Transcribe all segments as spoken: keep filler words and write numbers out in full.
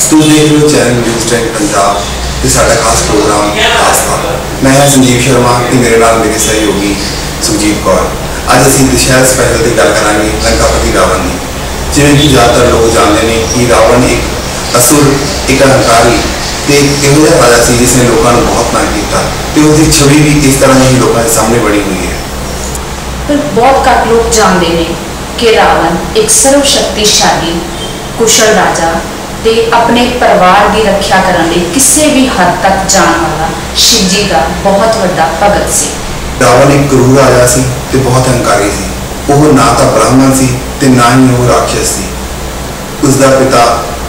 ਤੁਸੀਂ ਦੇਖ ਰਹੇ ਹੋ ਚੈਨਲ ਨਿਊਜ਼ ਟੈਨ ਪੰਜਾਬ ਤੇ ਸਾਡਾ ਖਾਸ ਪ੍ਰੋਗਰਾਮ ਆਸਥਾ। ਮੈਂ ਹਾਂ ਸੰਜੀਵ ਸ਼ਰਮਾ ਤੇ ਮੇਰੇ ਨਾਲ ਮੇਰੇ ਸਹਿਯੋਗੀ ਸੁਖਜੀਤ ਕੌਰ। ਅੱਜ ਅਸੀਂ ਦੁਸਹਿਰਾ ਸਪੈਸ਼ਲ ਦੀ ਗੱਲ ਕਰਾਂਗੇ ਲੰਕਾਪਤੀ ਰਾਵਣ ਦੀ। ਜਿਵੇਂ ਕਿ ਜ਼ਿਆਦਾਤਰ ਲੋਕ ਜਾਣਦੇ ਨੇ ਕਿ ਰਾਵਣ ਇੱਕ ਅਸੁਰ, ਇੱਕ ਅਹੰਕਾਰੀ ਤੇ ਇਹੋ ਜਿਹਾ ਰਾਜਾ ਸੀ ਜਿਸ ਨੇ ਲੋਕਾਂ ਨੂੰ ਬਹੁਤ ਤੰਗ ਕੀਤਾ ਤੇ ਉਸਦੀ ਛਵੀ ਵੀ ਇਸ ਤਰ੍ਹਾਂ ਹੀ ਲੋਕਾਂ ਦੇ ਸਾਹਮਣੇ ਬਣੀ ਹੋਈ ਹੈ। पर बहुत घट लोग जानते हैं कि रावण एक सर्व शक्तिशाली कुशल राजा ते अपने परिवार की रक्षा करने लई किसी भी हद तक जाने वाला शिव जी का बहुत बड़ा भगत सी। रावण एक क्रूर राजा सी ते बहुत अहंकारी सी। वह ना तो ब्राह्मण सी ते ना ही वह राक्षस सी। उसका पिता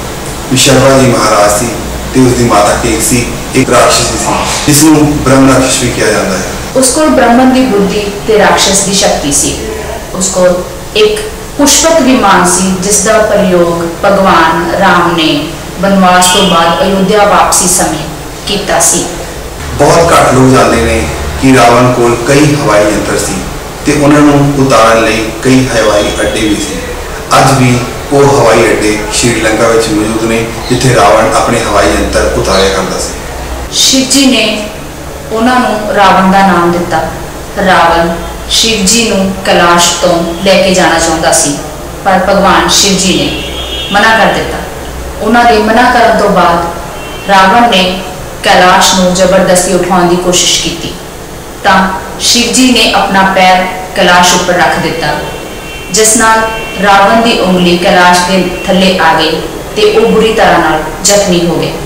विशर्वा जी महाराज सी ते उसकी माता केक सी एक राक्षसी सी जिसनूं ब्रह्म राक्षस भी कहा जाता है। उसको ब्राह्मण की बुद्धि ते राक्षस की शक्ति सी। उसको एक पुष्पक विमान सी जिसका प्रयोग भगवान राम ने वनवास तो बाद अयोध्या वापसी समय किया सी। बहुत घट लोग जानते हैं कि रावण कोल कई हवाई यंत्र सी ते उन्हां नूं उतारन लई कई हवाई अड्डे भी सी। अज भी वो हवाई अड्डे श्रीलंका विच मौजूद ने जिथे रावण अपने हवाई यंत्र उतारिया करता सी। शिव जी ने उन्होंने रावण का नाम दिता। रावण शिव जी नूं कैलाश तो लैके जाना चाहता सी पर भगवान शिव जी ने मना कर दिता। उन्होंने मना करन तो बाद रावण ने कैलाश नूं जबरदस्ती उठाने की कोशिश की तो शिव जी ने अपना पैर कैलाश उपर रख दिता जिस नाल रावण की उंगली कैलाश के थले आ गई ते वो बुरी तरह नाल जख्मी हो गए।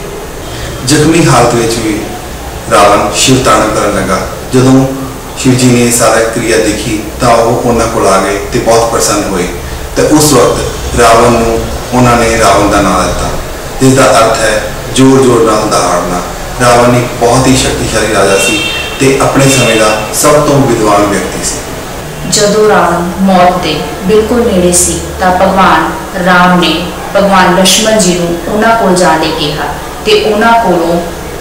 जख्मी हालत विच भी रावण शिव तांडव करन लगा। जदों शिव जी ने सारा क्रिया देखी तो वह उन्होंने को आ गए तो बहुत प्रसन्न हुए। तो उस वक्त रावण नूं उन्होंने रावण का नाम दिता जिसका अर्थ है जोर जोर नाल दहाड़ना। रावण एक बहुत ही शक्तिशाली राजा सी ते अपने समय का सब तो विद्वान व्यक्ति सी। जदों रावण मौत के बिल्कुल नेड़े सी तां भगवान राम ने भगवान लक्ष्मण जी नूं उन्हां कोल जाण लई कहा ते उन्हां कोलों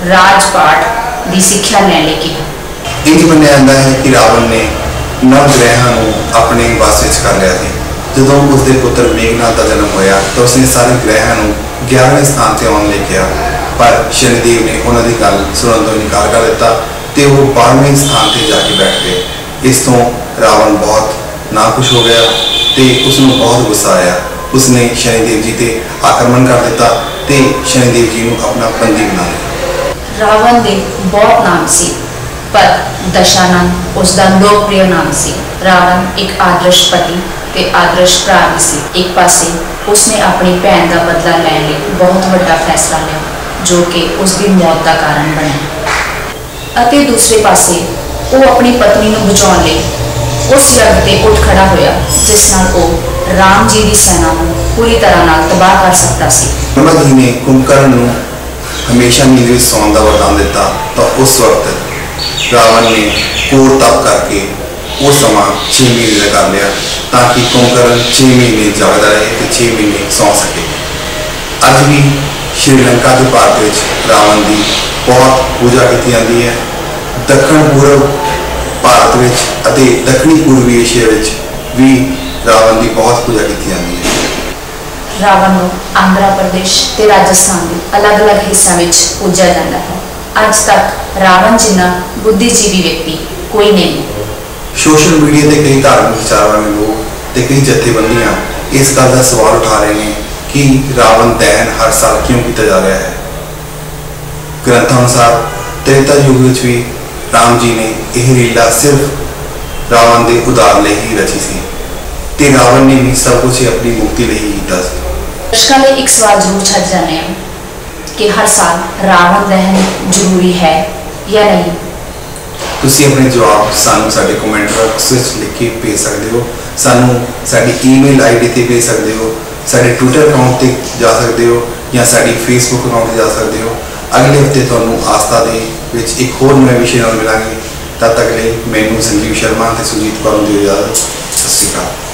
राजपाट की सिक्ख्या लैण लई कहा। इंज मन्निया जाता है कि रावण ने नव ग्रहां नूं अपने वस विच कर लिया सी। जदों उसके पुत्र मेघनाथ का जन्म होया तो उसने सारे ग्रहां नूं ग्यारहवें स्थान से आने लई कहा पर शनिदेव ने उन्हां दी गल सुनण तो इनकार कर दिता ते वो बारहवें स्थान पर जाके बैठ गए। इस तो रावण बहुत नाखुश हो गया ते उसनूं बहुत गुस्सा आया। उसने शनिदेव जी ते आक्रमण कर दिता ते शनिदेव जी नूं अपना बंदी बना लिया। रावण के बहुत नाम सी पर दशानंद उसका लोकप्रिय नाम सी। रावण एक आदर्श पति ते आदर्श भरा भी सी। एक पासे उसने अपनी भैन का बदला लैण लई बहुत बड़ा फैसला लिया जो कि उसकी मौत का कारण बना अते दूसरे पासे वो अपनी पत्नी नूं बचाउण लई उस जग ते उठ खड़ा होया जिस नाल वो राम जी की सेना नूं पूरी तरह नाल तबाह कर सकता सी। ब्रह्मा जी ने कुंभकर्ण नूं हमेशा नींद विच सौण का वरदान दिता तो उस वक्त रावण ने घोर तप करके वो समा छे महीने का कर लिया ताकि कुंभकर्ण छे महीने जागदा रहे तो छे महीने सौ सके। अज भी श्रीलंका के भारत विच रावण की बहुत पूजा की जाती है। दक्षिण पूर्व भारत विच अते दक्षिणी पूर्वी एशिया विच भी रावण की बहुत पूजा की जाती है। रावण नूं आंध्र प्रदेश ते राजस्थान के अलग अलग हिस्सों में पूजा जाता है। अज तक रावण जिन्ना बुद्धिजीवी व्यक्ति कोई नहीं। सोशल मीडिया ते कई धार्मिक विचार वाले लोग ते कई जथेबंदियां इस गल का सवाल उठा रहे हैं कि रावण दहन हर साल क्यों किया जा रहा है। ग्रंथों अनुसार त्रेता युग में भी राम जी ने यह लीला सिर्फ रावण के उद्धार लिए ही रची सी ते रावण ने भी सब कुछ अपनी मुक्ति लिए ही किया सी। दर्शकों ने एक सवाल जरूर छड़ जाने हैं कि हर साल रावण दहन जरूरी है या नहीं। तुसी अपने जवाब सानू साडे कमेंट बॉक्स विच लिख के भेज सकते हो। सानू साडी ईमेल आईडी ते भेज सकते हो, साडे ट्विटर अकाउंट ते जा सकते हो या साडी फेसबुक अकाउंट ते जा सकते हो। अगले हफ्ते तुहानू आस्था दे विच एक होर नवे विषय नाल मिलांगे। तद तक लिए मैनू संजीव शर्मा ते सुजीत कौर दी इजाजत। सत श्री अकाल।